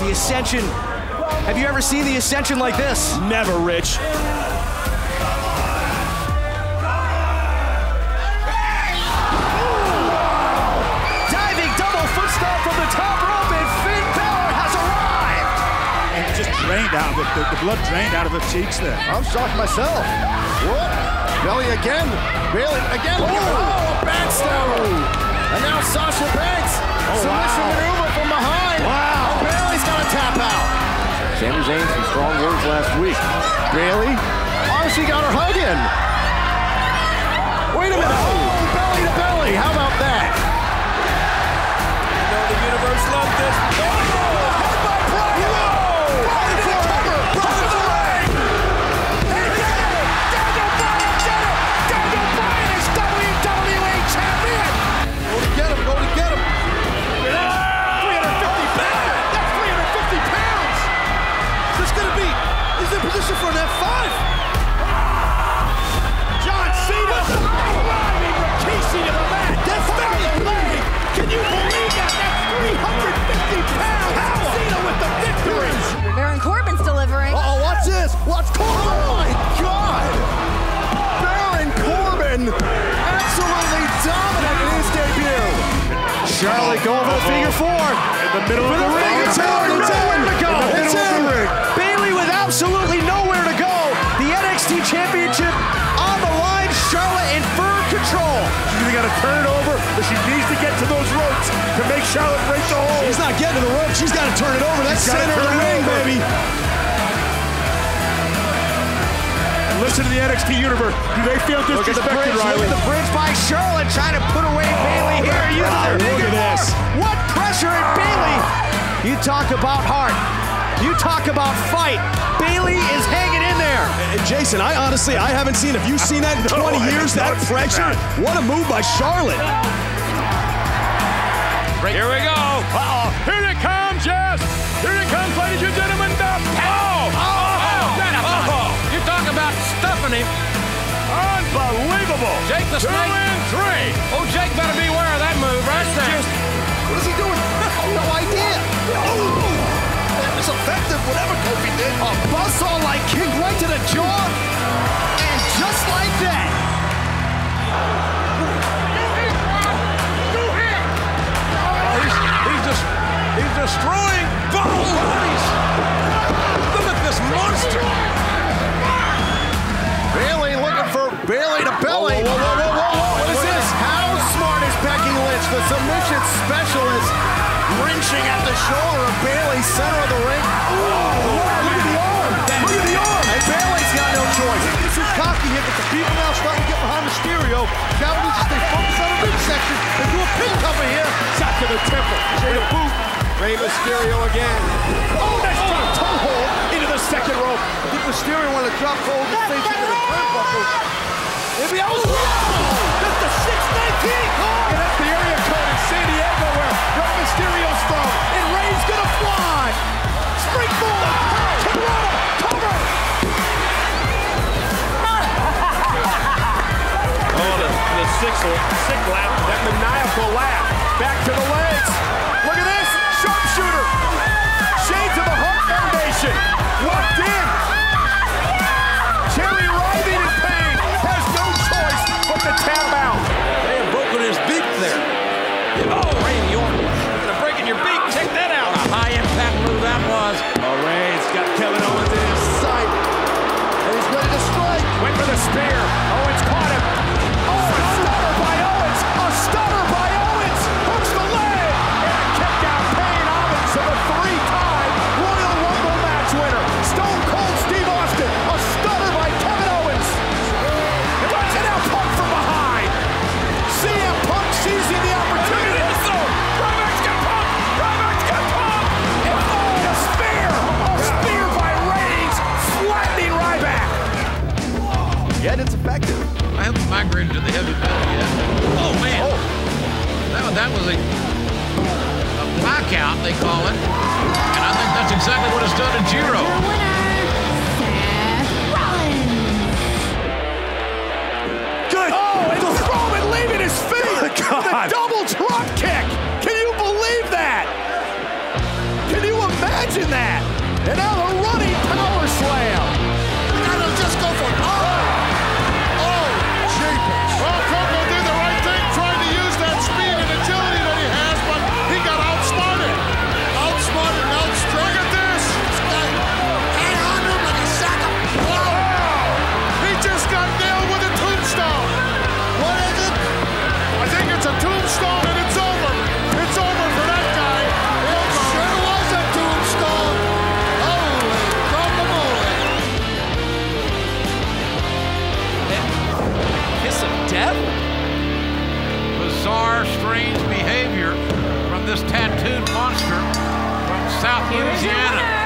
The Ascension. Have you ever seen the Ascension like this? Never, Rich. Diving double foot stomp from the top rope, and Finn Balor has arrived. And just drained out of it. The blood drained out of the cheeks there. I'm shocked myself. What? Belly again. Bailey again. Oh, a backstabber. And now Sasha Banks. Submission maneuver from behind. Wow. And Bailey's got to tap out. Sami Zayn, some strong words last week. Bailey. Oh, she got her hug in. Wait a minute. Oh, belly to belly. How about that? You know the universe loved this. Position for an F5. John Cena driving Rikishi to the mat. That's very leg. Can you believe that? That's 350 pounds. Cena with the victory. Baron Corbin's delivering. Uh-oh, watch this. Watch Corbin. Oh my God. Baron Corbin absolutely dominant in his debut. Charlotte going for the figure four. In the middle of the ring. It's in. It's in. It's in. Bailey with absolutely nowhere to go. The NXT Championship on the line. Charlotte in firm control. She's either got to turn it over, or she needs to get to those ropes to make Charlotte break the hold. She's not getting to the rope. She's got to turn it over. That's center of the ring, baby. And listen to the NXT universe. Do they feel disrespected, Riley? Look at the bridge by Charlotte trying to put away Bailey here. Look at this. What pressure at Bailey. You talk about heart. You talk about fight. Bailey is hanging in there. Jason, I haven't seen, have you seen that in 20 years, that pressure? What a move by Charlotte. Here we go. Uh-oh. Here it comes, yes. Here it comes, ladies and gentlemen. You talk about stuffing him. Unbelievable. Jake the Snake. 2 and 3. Oh, Jake better beware of that move right there. What is he doing? No idea. That was effective, whatever Kofi did. A buzzsaw-like kick right to the jaw. And just like that. He's destroying both bodies. Look at this monster. Bailey looking for Bailey to belly. Whoa. What is this? How smart is Becky Lynch, the submission specialist, wrenching at the shoulder of Bailey, center of the ring. Look at the arm. Look at the arm. And Bailey's got no choice. This is cocky here, but the people now starting to get behind Mysterio. Now we need to stay focused on the midsection and do a pin cover here. Shot to the temple. Straight a boot. Rey Mysterio again. Oh, that's a toe hold into the second rope. I think Mysterio wanted to drop hold and face into the turnbuckle. Maybe I was wrong. That's the 619. And that's the area code in San Diego where Rey Mysterio's from. And Rey's gonna fly. Springboard. Toronto. Cover. Oh, the sick laugh. That maniacal laugh. Back to the legs. Look at this. Sharpshooter. Shades of the Hart Foundation. Locked in. Cherry writhing in pain. Has no choice but to tap out. They have broken his beak there. Oh, Randy Orton. You're gonna break in your beak. Check that out. A high impact move that was. Oh, Rey's got Kevin Owens in his sight. And he's ready to strike. Went for the spear. Owens caught him. Oh, a stunner by Owens. A stunner by Owens. Hooks the leg. And a kick out. Payne Owens to the 3-time Royal Rumble match winner. Stone Cold Steve Austin. A stunner by Kevin Owens. And watch it now. Punk from behind. CM Punk seizing the opportunity. Ryback's got pump. Ryback's got pump. And oh, a spear. A spear by Reigns. Flattening Ryback. Yet it's effective. I haven't migrated to the heavy metal yet. Oh, man. That was a knockout, they call it. And I think that's exactly what it's done to Jiro. Your winner, Seth Rollins. Good. Oh, and Strowman leaving his feet. God. The double drop kick. Can you believe that? Can you imagine Seth? Bizarre, strange behavior from this tattooed monster from South Louisiana.